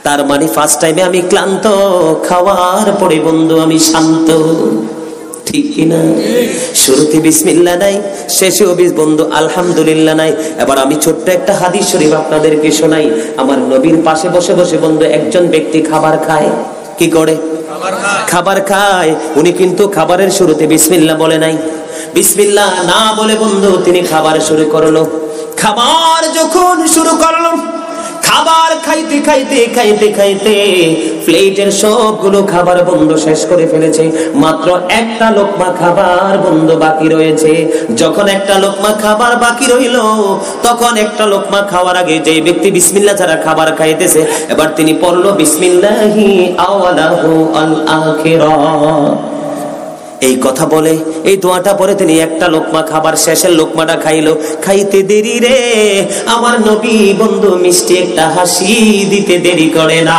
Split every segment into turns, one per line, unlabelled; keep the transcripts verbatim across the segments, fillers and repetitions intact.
তার মানে ফার্স্ট টাইমে আমি ক্লান্ত, খাওয়ার পরে বন্ধু আমি শান্ত, ঠিক কিনা? শুরুতে বিসমিল্লাহ নাই, শেষেও বন্ধু আলহামদুলিল্লাহ নাই। এবার আমি ছোট্ট একটা হাদিস শরীফ আপনাদেরকে শোনাই। আমার নবীর পাশে বসে বসে বন্ধু একজন ব্যক্তি খাবার খায়। কি করে? খাবার খায়। উনি কিন্তু খাবারের শুরুতে বিসমিল্লাহ বলে নাই। বিসমিল্লাহ না বলে বন্ধু তিনি খাবার শুরু করলো। খাবার যখন শুরু করলো, খাবার খাইতে খাইতে খাইতে খাইতে প্লেটের সবগুলো খাবার বন্ধু শেষ করে ফেলেছে। মাত্র একটা লোকমা খাবার বন্ধু বাকি রয়েছে। যখন একটা লোকমা খাবার বাকি রইল, তখন একটা লোকমা খাওয়ার আগে যে ব্যক্তি বিসমিল্লাহ ছাড়া খাবার খাইতেছে, এবার তিনি পড়লো বিসমিল্লাহি আওয়ালাহু আল আখিরাহ। এই কথা বলে এই দোয়াটা পরে তিনি একটা লোকমা খাবার শেষের লোকমাটা খাইলো। খাইতে দেরি রে আমার নবী বন্ধু মিষ্টি একটা হাসি দিতে দেরি করে না।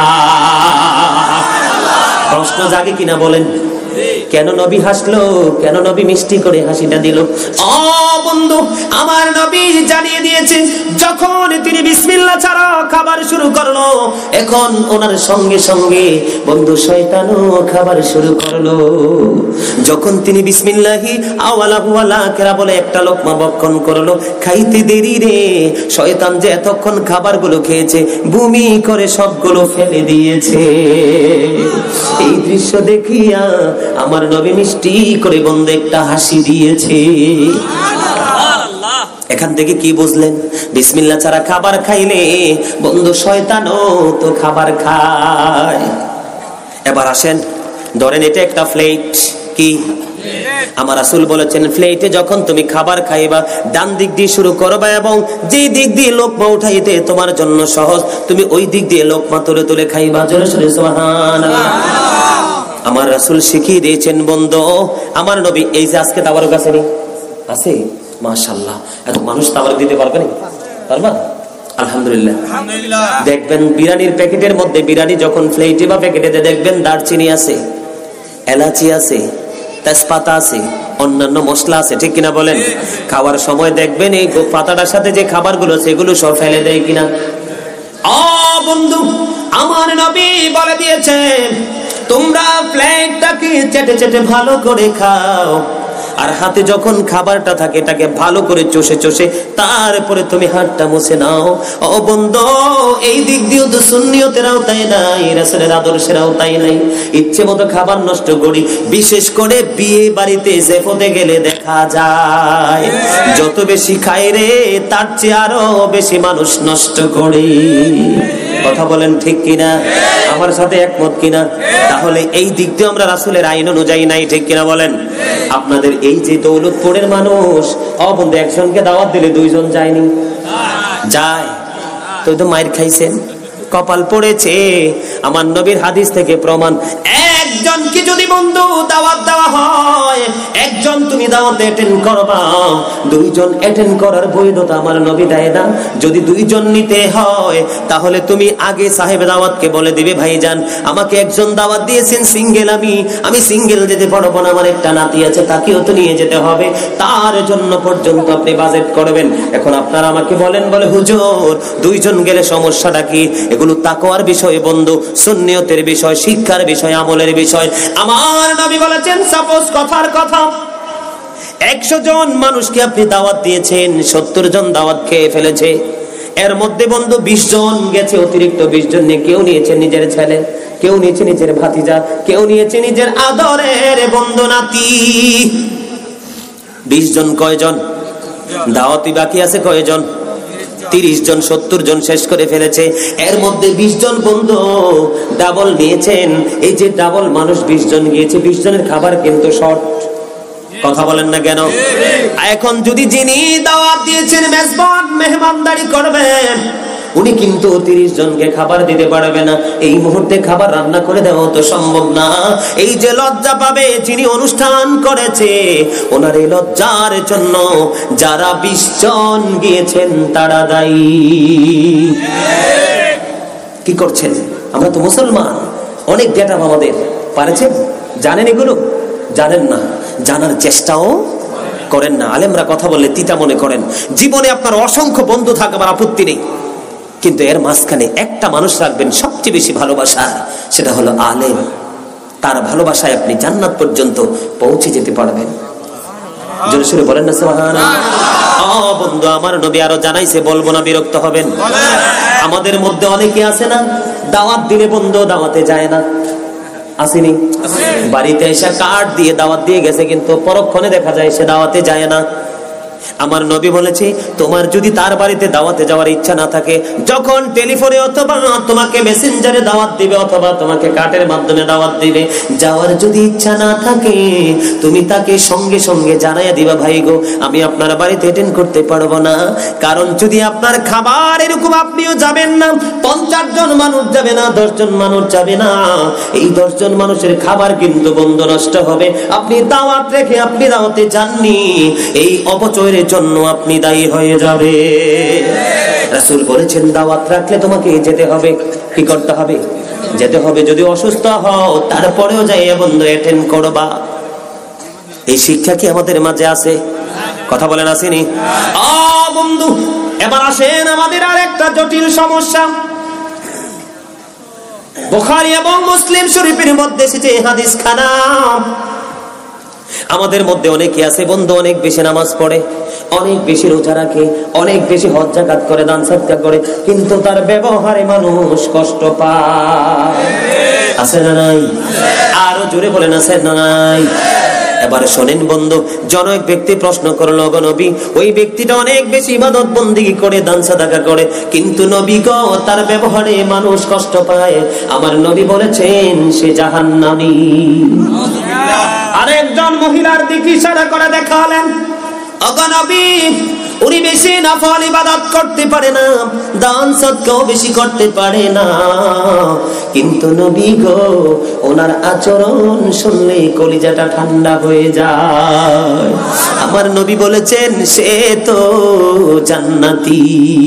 প্রশ্ন জাগে কিনা বলেন? কেন নবী হাসলো? কেন নবী মিষ্টি করে হাসিটা দিল? ও বন্ধু, আমার নবী জানিয়ে দিয়েছে যখন তিনি বিসমিল্লাহ ছাড়া খাবার শুরু করলো, এখন ওনার সঙ্গে সঙ্গে বন্ধু শয়তানও খাবার শুরু করলো। যখন তিনি বিসমিল্লাহি আওয়ালাহু আল আখিরাহ বলে একটা লোকমা ভক্ষণ করলো, খাইতে দেরি রে শয়তান যে এতক্ষণ খাবারগুলো খেয়েছে বমি করে সবগুলো ফেলে দিয়েছে। এই দৃশ্য দেখিয়া আমার নবী মিষ্টি করে বন্ধু একটা হাসি দিয়েছে। এখান থেকে কি বুঝলেন? বিসমিল্লাহ ছাড়া খাবার খাইলে বন্ধু শয়তানও তো খাবার খায়। এবার আসেন, ধরেন এটা একটা প্লেট। কি? আমার রাসূল বলেছেন প্লেটে যখন তুমি খাবার খাইবা ডান দিক দিয়ে শুরু করবা এবং যে দিক দিয়ে লোকমা উঠাইতে তোমার জন্য সহজ তুমি ওই দিক দিয়ে লোকমা তুলে তুলে খাইবা। জোরে জোরে সুবহানাল্লাহ। আমার রাসূল শিখিয়ে দিয়েছেন বন্ধু। আমার নবী এই যে আজকে তাবারক আছে নি আছে, মাশাআল্লাহ, এত মানুষ তাবারক দিতে পারবে না? পারবা? আলহামদুলিল্লাহ। দেখবেন বিরিয়ানির প্যাকেটের মধ্যে, বিরিয়ানি যখন প্লেটে বা প্যাকেটে দেখবেন দারচিনি আছে, এলাচি আছে, তেজপাতা আছে, অন্যান্য মশলা আছে, ঠিক কিনা বলেন? খাওয়ার সময় দেখবেন এই পাতাটার সাথে যে খাবারগুলো সেগুলো সব ফেলে দেয় কিনা? ও বন্ধু, আমার নবী বলে দিয়েছেন তোমরা প্লেটটাকে চেটে চেটে ভালো করে খাও, আর হাতে যখন খাবারটা থাকে এটাকে ভালো করে চষে চষে তারপরে তুমি হাতটা মুছে নাও। ও বন্ধু, এই দিক দিয়েও তো সুন্নিয়তের আওতায় নাই, রাসূলের আদর্শের আওতায় নাই। ইচ্ছে মতো খাবার নষ্ট করি, বিশেষ করে বিয়ে বাড়িতে জেফতে গেলে দেখা যায় যত বেশি খায় রে তার চেয়ে আরো বেশি মানুষ নষ্ট করে। কথা বলেন ঠিক কিনা? আমার সাথে একমত কিনা? তাহলে এই দিক দিয়ে আমরা রাসূলের আইন অনুযায়ী নাই, ঠিক কিনা বলেন? আপনাদের এই যে দৌলতপুরের মানুষ, ও বন্ধু একজনকে দাওয়াত দিলে দুইজন যায়নি? যায় তো তো মাইর খাইছেন, কপাল পড়েছে। আমার নবীর হাদিস থেকে প্রমাণ, একজনকে যদি বন্ধু দাওয়াত দেওয়া হয়, একজন তুমি দাওয়াত অ্যাটেন্ড করবা, দুইজন অ্যাটেন্ড করার বৈধতা আমার নবী দেয় না। যদি দুইজন নিতে হয় তাহলে তুমি আগে সাহেব দাওয়াতকে বলে দিবে ভাইজান আমাকে একজন দাওয়াত দিয়েছেন, সিঙ্গেল আমি আমি সিঙ্গেল যেতে পারবো না, আমার একটা নাতি আছে তাকেও তো নিয়ে যেতে হবে, তার জন্য পর্যন্ত আপনি বাজেট করবেন। এখন আপনারা আমাকে বলেন, বলে হুজুর দুইজন গেলে সমস্যাটা কি? এগুলো তাকওয়ার বিষয় বন্ধু, সুন্নিয়তের বিষয়, শিক্ষার বিষয়, আমলের বিষয়। আমার নবী বলেছেন সাপোজ কথার কথা একশো জন মানুষকে আপনি দাওয়াত দিয়েছেন, সত্তর জন দাওয়াত খেয়ে ফেলেছে, এর মধ্যে বন্ধু বিশ জন গেছে, অতিরিক্ত বিশ জন নিয়ে কেউ নিয়েছে নিজের ছেলে, কেউ নিয়েছে নিজের ভাতিজা, কেউ নিয়েছে নিজের আদরের বন্ধু নাতি। বিশ জন কয়জন? দাওয়াতি বাকি আছে কয়জন? তিরিশ জন। সত্তর জন শেষ করে ফেলেছে, এর মধ্যে বিশ জন বন্ধু ডাবল নিয়েছেন। এই যে ডাবল মানুষ বিশ জন গিয়েছে, বিশ জনের খাবার কিন্তু শর্ট। কথা বলেন না কেন? এখন যদি যিনি দাওয়াত দিয়েছেন মেজবান মেহমানদারি করবেন, উনি কিন্তু তিরিশ জনকে খাবার দিতে পারবে না, এই মুহূর্তে খাবার রান্না করে দেওয়া তো সম্ভব না। এই যে লজ্জা পাবে যিনি অনুষ্ঠান করেছে, ওনার এই লজ্জার জন্য যারা বিশ জন গিয়েছেন তারা দায়ী। কি করছেন? আমরা তো মুসলমান, অনেক গেটআপ আমাদের, পারেছেন? জানেন এগুলো? জানেন না, জানার চেষ্টাও করেন না। আলেমরা কথা বললে তিতা মনে করেন। জীবনে আপনার অসংখ্য বন্ধু থাকে, আমার আপত্তি নেই, কিন্তু এর মাঝখানে একটা মানুষ রাখবেন সবচেয়ে বেশি ভালোবাসা, সেটা হলো আলেম। তার ভালোবাসায় আপনি জান্নাত পর্যন্ত পৌঁছে যেতে পারবেন। জোরে সোরে বলেন না সুবহানাল্লাহ। ও বন্ধু, আমার নবী আরো জানাইছে, বলবো না, বিরক্ত হবেন। আমাদের মধ্যে অনেকে আছে না, দাওয়াত দিলে বন্ধু দাওয়াতে যায় না, আসেনি? বাড়িতে এসে কার্ড দিয়ে দাওয়াত দিয়ে গেছে, কিন্তু পরক্ষণে দেখা যায় সে দাওয়াতে যায় না। আমার নবী বলেছে, তোমার যদি তার বাড়িতে দাওয়াতে যাওয়ার ইচ্ছা না থাকে, যখন টেলিফোনে অথবা তোমাকে মেসেঞ্জারে দাওয়াত দিবে অথবা তোমাকে কার্ডের মাধ্যমে দাওয়াত দিবে, যাওয়ার যদি ইচ্ছা না থাকে, তুমি তাকে সঙ্গে সঙ্গে জানাইয়া দিবা, ভাই গো আমি আপনার বাড়িতে অ্যাটেন্ড করতে পারবো না। কারণ যদি আপনার খাবার এরকম আপনিও যাবেন না, পঞ্চাশ জন মানুষ যাবে না, দশ জন মানুষ যাবে না, এই দশ জন মানুষের খাবার কিন্তু বন্ধ নষ্ট হবে। আপনি দাওয়াত রেখে আপনি দাওয়াতে যাননি, এই অপচয় জন্য আপনি দায়ী হয়ে যাবে। রাসূল বলেছেন, দাওয়াত রাখলে তোমাকে যেতে হবে। কি করতে হবে? যেতে হবে। যদি অসুস্থ হও তারপরেও যাইয়া বন্ধু অ্যাটেন্ড করবা। এই শিক্ষা কি আমাদের মাঝে আছে? কথা বলেন, আসেনি? আ বন্ধু, এবার আসেন আমাদের আর একটা জটিল সমস্যা। বুখারী এবং মুসলিম শরীফের মধ্যে এসেছে হাদিস খানা। আমাদের মধ্যে অনেকে আছে বন্ধু, অনেক বেশি নামাজ পড়ে, অনেক বেশি রোজা রাখে, অনেক বেশি হজ যাকাত করে, দান সদকা করে, কিন্তু তার ব্যবহারে মানুষ কষ্ট পায়। আছে না নাই? আরো জোরে বলেন, আছে না নাই? এবারে শোনেন বন্ধু, জন এক ব্যক্তি প্রশ্ন করলো, গো নবী, ওই ব্যক্তিটা অনেক বেশি ইবাদত বন্দেগী করে, দান সাদাকা করে, কিন্তু নবী গো তার ব্যবহারে মানুষ কষ্ট পায়। আমার নবী বলেছেন সে জাহান্নামী। আরেকজন মহিলার দিকে ইশারা করে দেখালেন, ওগো নবী, উনি বেশি নফল ইবাদত করতে পারে না, দান সদকাও বেশি করতে পারে না, কিন্তু নবী গো ওনার আচরণ শুনলে কলিজাটা ঠান্ডা হয়ে যায়। আমার নবী বলেছেন সে তো জান্নাতি।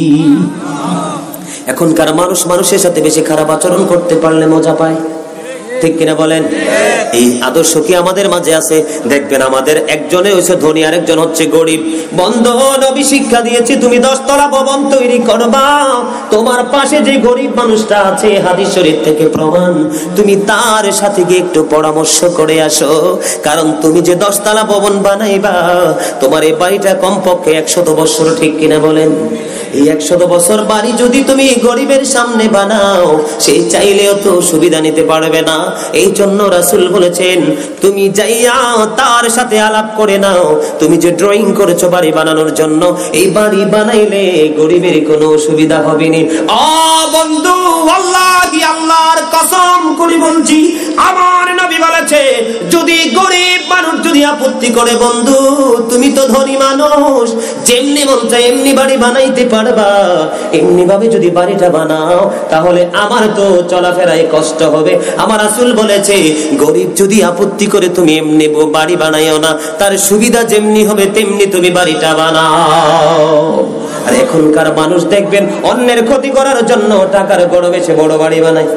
এখনকার মানুষ মানুষের সাথে বেশি খারাপ আচরণ করতে পারলে মজা পায়, ঠিক কিনা বলেন? এই আদর্শ কি আমাদের মাঝে আছে? দেখবেন আমাদের একজনে হচ্ছে ধনী, আরেকজন হচ্ছে গরিব। বন্ধু, নবী শিক্ষা দিয়েছে, তুমি দশতলা ভবন তৈরি করবা, তোমার পাশে যে গরিব মানুষটা আছে, হাদিস শরীফ থেকে প্রমাণ, তুমি তার সাথে গিয়ে একটু পরামর্শ করে আসো। কারণ তুমি যে দশতলা ভবন বানাইবা, তোমার এই বাড়িটা কমপক্ষে একশত বছর, ঠিক কিনা বলেন? এই একশত বছর বাড়ি যদি তুমি গরিবের সামনে বানাও, সে চাইলেও তো সুবিধা নিতে পারবে না। এই জন্য রাসূল বলেছেন, তুমি যাইয়া তার সাথে আলাপ করে নাও, তুমি যে ড্রয়িং করেছো বাড়ি বানানোর জন্য, এই বাড়ি বানাইলে গরিবের কোনো সুবিধা হবে না। ও বন্ধু, আল্লাহি আল্লাহর কসম করে বলছি, আমার নবী বলেছে, যদি গরিব মানুষ যদি আপত্তি করে, বন্ধু তুমি তো ধনী মানুষ, যেমনি মন চায় এমনি বাড়ি বানাইতে পারবা, এমনি ভাবে যদি বাড়িটা বানাও, তাহলে আমার তো চলাফেরায় কষ্ট হবে। আমার রাসূল বলেছে, গরিব যদি আপত্তি করে তুমি এমনি বাড়ি বানাইও না, তার সুবিধা যেমনি হবে তেমনি তুমি বাড়িটা বানাও। আর এখনকার মানুষ দেখবেন অন্যের ক্ষতি করার জন্য টাকার গরমে সে বড় বাড়ি বানায়।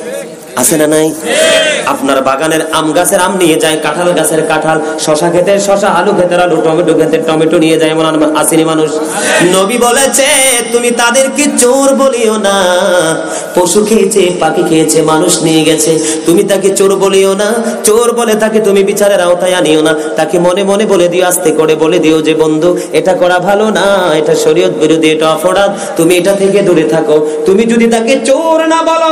আছে না নাই? আপনার বাগানের আম গাছের আম নিয়ে যায়, কাঁঠাল গাছের কাঁঠাল, শশা ক্ষেতের শশা, আলু ক্ষেতের আলু, টমেটো ক্ষেতের টমেটো নিয়ে যায়, মনে আসেনি মানুষ? নবী বলেছে, তুমি তাদেরকে চোর বলিও না। পশু খেয়েছে, পাখি খেয়েছে, মানুষ নিয়ে গেছে, তুমি তাকে চোর বলিও না। চোর বলে তাকে তুমি বিচারের আওতায় আনিও না, তাকে মনে মনে বলে দিও, আস্তে করে বলে দিও যে বন্ধু এটা করা ভালো না, এটা শরীয়ত বিরোধী, এটা অপরাধ, তুমি এটা থেকে দূরে থাকো। তুমি যদি তাকে চোর না বলো,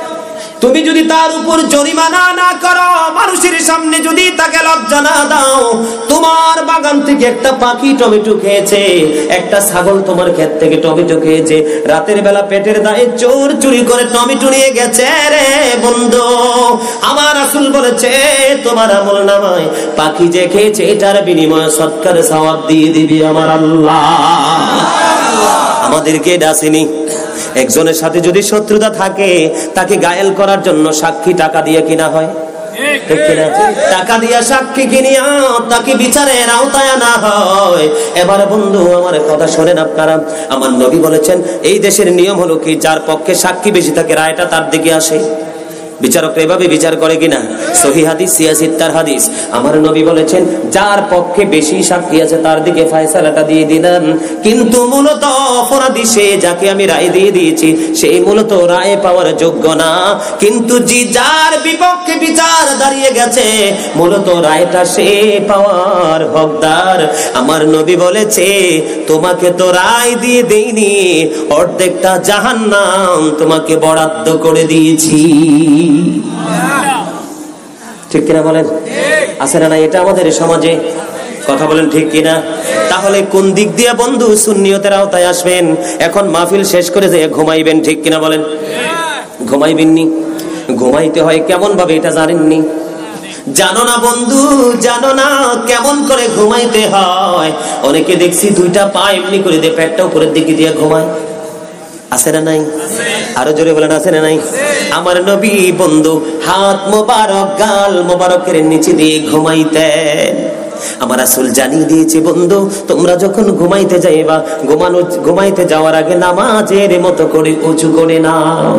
তুমি যদি তার উপর জরিমানা না করো, মানুষের সামনে যদি তাকে লজ্জা না দাও, তোমার বাগান থেকে একটা পাখি টমেটো খেয়েছে, একটা ছাগল তোমার ক্ষেত থেকে টমেটো খেয়েছে, রাতের বেলা পেটের দায়ে চোর চুরি করে টমেটো নিয়ে গেছে রে বন্ধু, আমার রাসূল বলেছে তোমার আমলনামায় পাখি যে খেয়েছে এটার বিনিময়ে সৎকার সওয়াব দিয়ে দিবি আমার আল্লাহ। আমাদেরকে ডাসেনি। একজনের সাথে যদি শত্রুতা থাকে, তাকে গায়েল করার জন্য সাক্ষী টাকা দিয়ে কিনা হয়, টাকা দিয়া সাক্ষী কিনিয়া তাকে বিচারের আওতায় আনা হয়। এবারে বন্ধু আমার কথা শোনেন আপনারা, আমার নবী বলেছেন এই দেশের নিয়ম হলো কি, যার পক্ষে সাক্ষী বেশি থাকে রায়টা তার দিকে আসে। বিচারকরা এভাবে বিচার করে কিনা? সহিহ হাদিস, সিয়াসিত্তার হাদিস। আমার নবী বলেছেন, যার পক্ষে বেশি সাক্ষী আছে তার দিকে ফয়সালাটা দিয়ে দিলাম। কিন্তু মূলত অপরাধী সে, যাকে আমি রায় দিয়ে দিয়েছি, সেই মূলত রায় পাওয়ার যোগ্য না। কিন্তু যে যার বিপক্ষে বিচার দাঁড়িয়ে গেছে, মূলত রায়টা সে পাওয়ার হকদার। আমার নবী বলেছে, তোমাকে তো রায় দিয়ে দেইনি, অর্ধেকটা জাহান্নাম তোমাকে বরাদ্দ করে দিয়েছি। ঠিক কিনা বলেন? আছে না? এটা আমাদের সমাজে, কথা বলেন ঠিক কিনা? তাহলে কোন দিক দিয়ে বন্ধু সুন্নিয়তের আওতায় আসবেন? এখন মাহফিল শেষ করে যে ঘুমাইবেন, ঠিক কিনা বলেন? ঘুমাইবেননি? ঘুমাইতে হয় কেমন ভাবে এটা জানেননি? জানো না বন্ধু, জানো না কেমন করে ঘুমাইতে হয়? অনেকে দেখছি দুইটা পা এমনি করে দিয়ে পেটটা উপরের দিকে দিয়ে ঘুমায়। আছে না নাই? আরো জোরে বলেন, আছে না নাই? আমার নবী বন্ধু হাত মোবারক গাল মোবারকের নিচে দিয়ে ঘুমাইতেন। আমার রাসূল জানিয়ে দিয়েছে, বন্ধু তোমরা যখন ঘুমাইতে যাইবা, ঘুমানো ঘুমাইতে যাওয়ার আগে নামাজের মতো করে উঁচু করে নাও,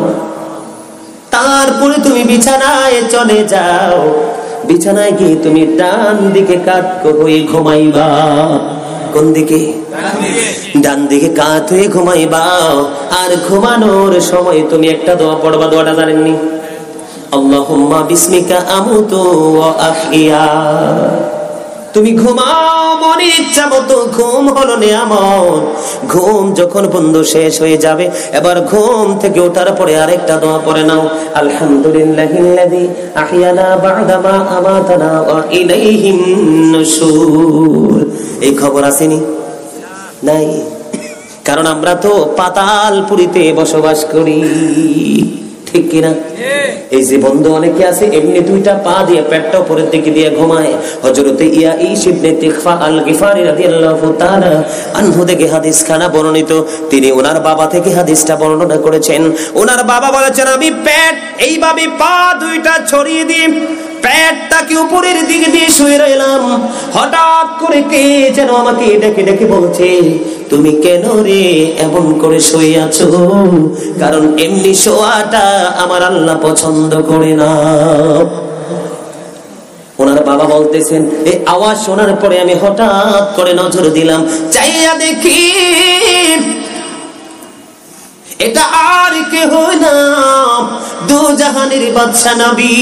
তারপরে তুমি বিছানায় চলে যাও। বিছানায় গিয়ে তুমি ডান দিকে কাত হয়ে ঘুমাইবা। কোন দিকে? ডান দিকে কাত হয়ে ঘুমাইবা। আর ঘুমানোর সময় তুমি একটা দোয়া পড়বা। দোয়াটা জানেননি? আল্লাহুম্মা বিসমিকা আমুতু ওয়া আহইয়া। তুমি ঘুমাও মনে ইচ্ছা মতো, ঘুম হলো নিয়ামত। ঘুম যখন বন্ধু শেষ হয়ে যাবে, এবার ঘুম থেকে ওঠার পরে আরেকটা দোয়া পড়ে নাও, আলহামদুলিল্লাহিল্লাযী আহইয়ানা বা'দা মা আমাতানা ওয়া ইলাইহিন নুশুর। এই খবর আসেনি? নাই। কারণ আমরা তো পাতালপুরীতে বসবাস করি, ঠিক কিনা? এই যে বন্ধু অনেকে আছে এমনি দুইটা পা দিয়ে পেটটা উপরের দিকে দিয়ে ঘুমায়। হযরতে ইয়াঈশ ইবনে তিখফা আল গিফারি রাদিয়াল্লাহু তাআলা আনহু থেকে হাদিস খানা বর্ণিত। তিনি ওনার বাবা থেকে হাদিসটা বর্ণনা করেছেন। ওনার বাবা বলেছেন, আমি পেট এইভাবে পা দুইটা ছড়িয়ে দিয়ে পেটটাকে উপরের দিকে দিয়ে শুয়ে রইলাম। হঠাৎ করে কে যেন আমাকে ডেকে ডেকে বলছে, তুমি কেন রে এমন করে শুয়ে আছো? কারণ এমনি শোয়াটা আমার আল্লাহ পছন্দ করে না। ওনার বাবা বলতেছেন, এই আওয়াজ শোনার পরে আমি হঠাৎ করে নজর দিলাম, চাইয়া দেখি এটা আর কেহ না, দু জাহানের বাদশা নবী।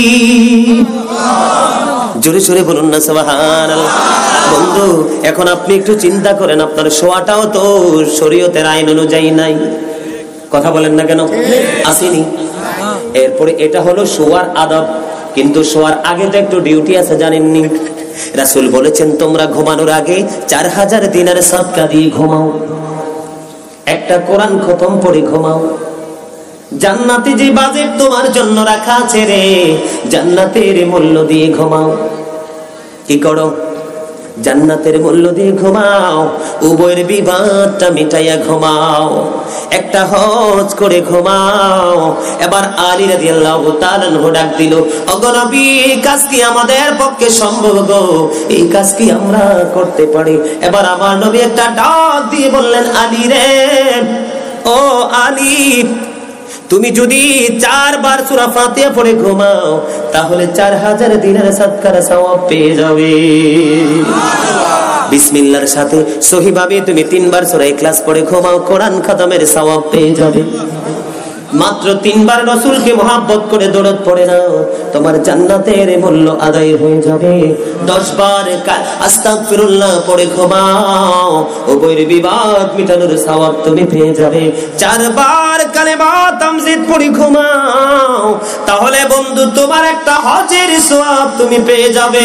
জোরে জোরে বলুন না সুবহানাল্লাহ। বন্ধু এখন আপনি একটু চিন্তা করেন, আপনার শোয়াটাও তো শরীয়তের আইন অনুযায়ী নাই। কথা বলেন না কেন? আসেনি? এরপরে এটা হলো শোয়ার আদব, কিন্তু শোয়ার আগে তো একটু ডিউটি আছে, জানেননি? রাসূল বলেছেন, তোমরা ঘুমানোর আগে চার হাজার দিনার সাদকা দিয়ে ঘুমাও, একটা কোরআন খতম পড়ে ঘুমাও। জান্নাতে যে বাজেট তোমার জন্য রাখা আছে রে, জান্নাতের মূল্য দিয়ে ঘুমাও। কি করো? জান্নাতের মূল্য দিয়ে ঘুমাও। উভয়ের বিবাদটা মিটাইয়া ঘুমাও, একটা হজ করে ঘুমাও। এবার আলী রাদিয়াল্লাহু তাআলা ডাক দিল, ওগো নবী, এই কাজ কি আমাদের পক্ষে সম্ভব গো? এই কাজ কি আমরা করতে পারি? এবার আমার নবী একটা ডাক দিয়ে বললেন, আলী রে, ও আলী, তুমি যদি চারবার সূরা ফাতিহা পড়ে ঘুমাও, তাহলে চার হাজার দিনের সাদকার সওয়াব পেয়ে যাবে। বিসমিল্লাহর সাথে সহিভাবে তুমি তিনবার সূরা ইখলাস পড়ে ঘুমাও, কোরআন খতমের সওয়াব পেয়ে যাবে। মাত্র তিনবার রাসূলকে মহব্বত করে দরুদ পড়ে নাও, তোমার জান্নাতের মূল্য আদায় হয়ে যাবে। দশ বার আস্তাগফিরুল্লাহ পড়ে ঘুমাও, উভয়ের বিবাদ মিটানোর সওয়াব তুমি পেয়ে যাবে। চারবার কালেমা তামজিদ পড়ে ঘুমাও, তাহলে বন্ধু তোমার একটা হজের সওয়াব তুমি পেয়ে যাবে।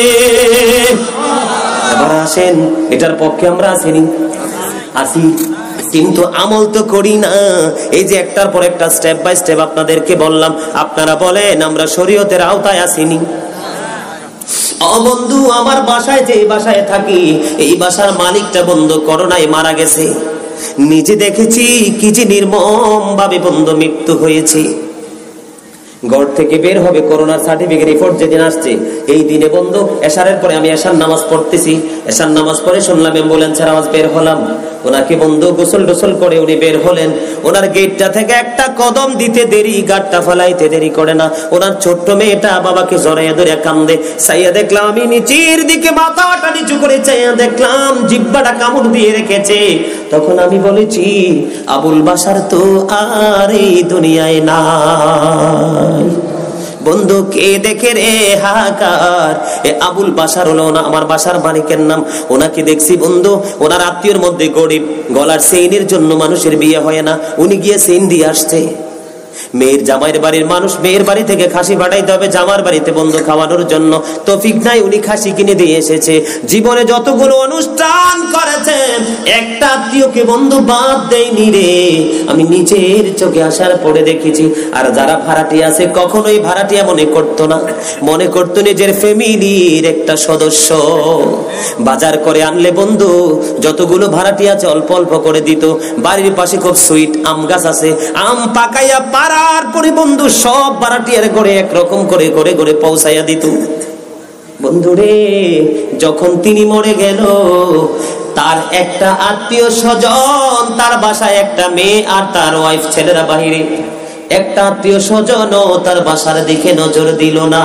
এবার আসেন, এটার পক্ষে আমরা আসিনি? আসি, কিন্তু আমল তো করি না। এই যে একটার পর একটা স্টেপ বাই স্টেপ আপনাদেরকে বললাম, আপনারা বলেন আমরা শরীয়তের আওতায় আসিনি? ও বন্ধু, আমার বাসায় যে বাসায় থাকি, এই বাসার মালিকটা বন্ধু করোনায় মারা গেছে। নিজে দেখেছি কি যে নির্মম ভাবে বন্ধু মৃত্যু হয়েছে। ঘর থেকে বের হবে, করোনার সার্টিফিকেট রিপোর্ট যেদিন আসছে, এই দিনে বন্ধু এশারের পরে আমি এশার নামাজ পড়তেছি। এশার নামাজ পড়ে শুনলাম অ্যাম্বুলেন্সের আওয়াজ, বের হলাম। ওনাকে বন্ধু গোসল টোসল করে উনি বের হলেন। ওনার গেটটা থেকে একটা কদম দিতে দেরি, গাটটা ফেলাইতে দেরি করে না। ওনার ছোট্ট মেয়েটা বাবাকে জড়াইয়া ধরে কান্দে। চাইয়া দেখলাম আমি নিচের দিকে মাথাটা নিচু করে চাইয়া দেখলাম জিহ্বাটা কামড় দিয়ে রেখেছে। তখন আমি বলেছি, আবুল বাশার তো আর এই দুনিয়ায় নাই। বন্ধু কে দেখে রে হাহাকার, এ আবুল বাশার হলো না আমার বাসার মালিকের নাম। ওনাকে দেখছি বন্ধু, ওনার আত্মীয়র মধ্যে গরিব, গলার সেইনের জন্য মানুষের বিয়ে হয় না, উনি গিয়ে সেইন দিয়ে আসছে। মেয়ের জামাইয়ের বাড়ির মানুষ মেয়ের বাড়ি থেকে খাসি পাঠাইতে হবে জামার বাড়িতে বন্ধু খাওয়ানোর জন্য, তৌফিক নাই, উনি খাসি কিনে দিয়ে এসেছে। জীবনে যতগুলো অনুষ্ঠান করেছেন একটা আত্মীয়কে বন্ধু বাদ দেয়নি রে, আমি নিজের চোখে আসার পরে দেখেছি। আর যারা ভাড়াটিয়া আছে কখনোই ভাড়াটিয়া মনে করতো না, মনে করতো নিজের ফ্যামিলির একটা সদস্য। বাজার করে আনলে বন্ধু যতগুলো ভাড়াটিয়া আছে অল্প অল্প করে দিত। বাড়ির পাশে খুব সুইট আম গাছ আছে, আম পাকাইয়া পাড়ার পরে বন্ধু সব ভাড়াটিয়ার করে একরকম করে করে করে পৌঁছাইয়া দিত। বন্ধুরে যখন তিনি মরে গেল, তার একটা আত্মীয় স্বজন, তার বাসায় একটা মেয়ে আর তার ওয়াইফ ছেলেরা বাহিরে, একটা আত্মীয় স্বজন তার বাসার দিকে নজর দিল না।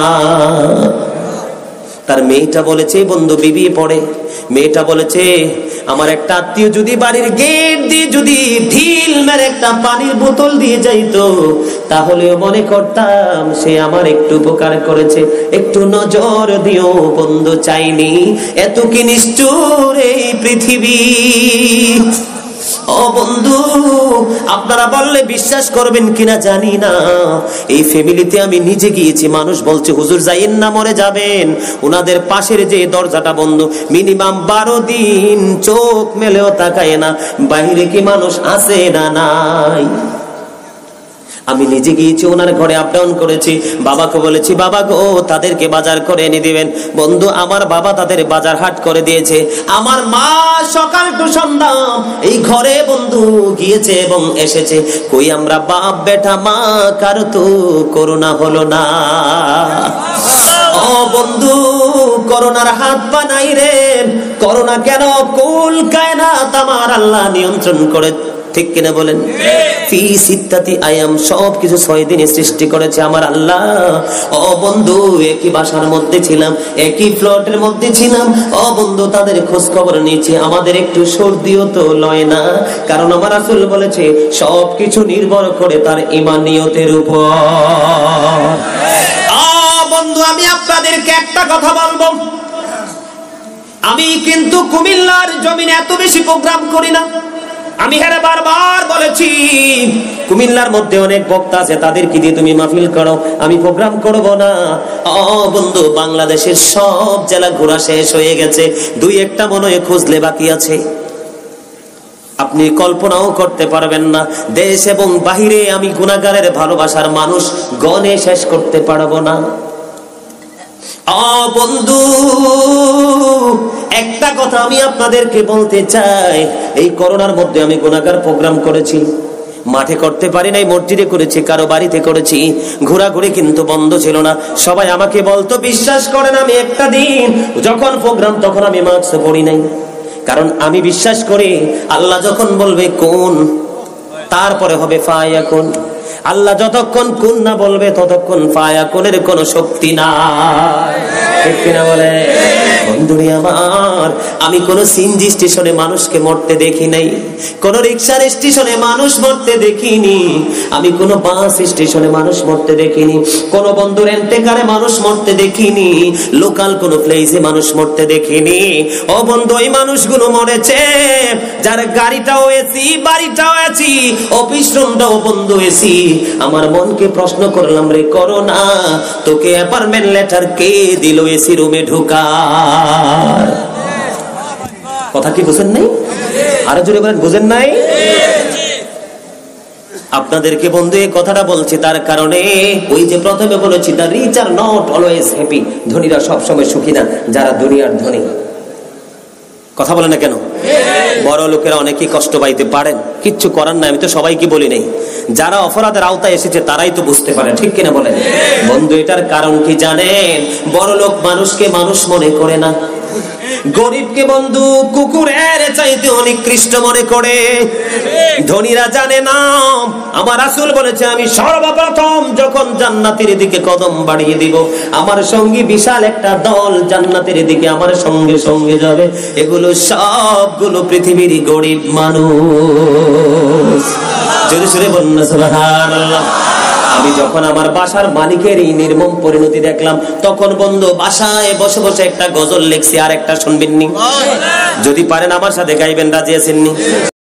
তার মেয়েটা বলেছে বন্ধু বিবি পড়ে, মেয়েটা বলেছে আমার একটা আত্মীয় যদি বাড়ির গেট দিয়ে যদি ঢিল মেরে একটা পানির বোতল দিয়ে যাইতো তাহলেও মনে করতাম সে আমার একটু উপকার করেছে, একটু নজর দিও বন্ধু চাইনি। এত কি নিষ্ঠুর এই পৃথিবী। ও বন্ধু আপনারা বললে বিশ্বাস করবেন কিনা জানি না, এই ফ্যামিলিতে আমি নিজে গিয়েছি। মানুষ বলছে হুজুর যাইয়েন না মরে যাবেন, ওনাদের পাশের যে দরজাটা বন্ধ, মিনিমাম বারো দিন চোখ মেলেও তাকায় না বাইরে কি মানুষ আছে না নাই। আমি নিজে গিয়েছি ওনার ঘরে আপ ডাউন করেছি, বাবাকে বলেছি বাবা গো তাদেরকে বাজার করে এনে দিবেন। বন্ধু আমার বাবা তাদের বাজার হাট করে দিয়েছে। আমার মা সকাল টু সন্ধ্যা এই ঘরে বন্ধু গিয়েছে এবং এসেছে। কই আমরা বাপ বেটা মা কারো তো করোনা হলো না। ও বন্ধু করোনার হাত পা নাই রে, করোনা কেন কুল কায়নাত আমার আল্লাহ নিয়ন্ত্রণ করে, ঠিক কিনা বলেন? ফি সিত্তাতি আয়াম, সব কিছু ছয় দিনে সৃষ্টি করেছে আমার আল্লাহ। ও বন্ধু একই বাসার মধ্যে ছিলাম, একই ফ্লটের মধ্যে ছিলাম। ও বন্ধু তাদের খোঁজ খবর নিয়েছে, আমাদের একটু সর্দিও তো লয় না, কারণ আমার রাসূল বলেছে সব কিছু নির্ভর করে তার ঈমানিয়তের উপর। ও বন্ধু আমি আপনাদেরকে একটা কথা বলবো, আমি কিন্তু কুমিল্লার জমিনে এত বেশি প্রোগ্রাম করি না। আমি হেরে বারবার বলেছি কুমিল্লার মধ্যে অনেক বক্তা আছে, তাদেরকে দিয়ে তুমি মাহফিল করো, আমি প্রোগ্রাম করব না। ও বন্ধু বাংলাদেশের সব জেলা ঘোরা শেষ হয়ে গেছে, দুই একটা মনে হয় খুঁজলে বাকি আছে। আপনি কল্পনাও করতে পারবেন না, দেশ এবং বাহিরে আমি গুনাহগারের ভালোবাসার মানুষ গণে শেষ করতে পারবো না। ও বন্ধু একটা কথা আমি আপনাদেরকে বলতে চাই, এই করোনার মধ্যে আমি গুনাহগার প্রোগ্রাম করেছি, মাঠে করতে পারি নাই, মসজিদে করেছি, কারো বাড়িতে করেছি, ঘোরাঘুরি কিন্তু বন্ধ ছিল না। সবাই আমাকে বলতো বিশ্বাস করেন আমি একটা দিন যখন প্রোগ্রাম তখন আমি মাস্ক পরি নাই, কারণ আমি বিশ্বাস করি আল্লাহ যখন বলবে কোন তারপরে হবে ফায়াকুন। আল্লাহ যতক্ষণ কোন না বলবে ততক্ষণ ফায়াকুনের কোনো শক্তি নাই, ঠিক কিনা বলে? বন্ধুরে আমার আমি কোন সিএনজি স্টেশনে মানুষকে মরতে দেখি নাই, কোন রিকশার স্টেশনে মানুষ মরতে দেখিনি, আমি কোন বাস স্টেশনে মানুষ মরতে দেখিনি, কোন বন্ধু রেন্টেকারে মানুষ মরতে দেখিনি, লোকাল কোন প্লেসে মানুষ মরতে দেখিনি। ও বন্ধু এই মানুষগুলো মরেছে যার গাড়িটাও এসি, বাড়িটাও এসি, অফিস রুমটাও বন্ধু এসি। আমার মনকে প্রশ্ন করলাম রে করোনা তোকে অ্যাপার্টমেন্ট লেটার কে দিল এসি রুমে ঢুকা? কথা কি বুঝেন নাই? আরো জোরে বলেন বুঝেন নাই? আপনাদেরকে বন্ধু এই কথাটা বলছি তার কারণে, ওই যে প্রথমে বলেছি the rich are not always happy, ধনীরা সবসময় সুখী না, যারা দুনিয়ার ধনী। কথা বলে না কেন? বড় লোকেরা অনেকেই কষ্ট পাইতে পারেন, কিচ্ছু করার নাই, আমি তো সবাইকে বলি নাই, যারা অপরাধের আওতায় এসেছে তারাই তো বুঝতে পারে, ঠিক কিনা বলেন? বন্ধু এটার কারণ কি জানেন? বড় লোক মানুষকে মানুষ মনে করে না, গরিবকে বন্ধু কুকুরের চাইতে নিকৃষ্ট মনে করে। ধনীরা জানে না আমার রাসূল বলেছে আমি সর্বপ্রথম যখন জান্নাতের দিকে কদম বাড়িয়ে দিব আমার সঙ্গী বিশাল একটা দল জান্নাতের দিকে আমার সঙ্গে সঙ্গে যাবে। এগুলো সবগুলো পৃথিবীর গরিব মানুষ। জোরে জোরে বলুন না সুবহানাল্লাহ। আমি যখন আমার বাসার মালিকের এই নির্মম পরিণতি দেখলাম তখন বন্ধু বাসায় বসে বসে একটা গজল লিখছি, আর একটা শুনবেন নি? যদি পারেন আমার সাথে গাইবেন, রাজি আছেন নি?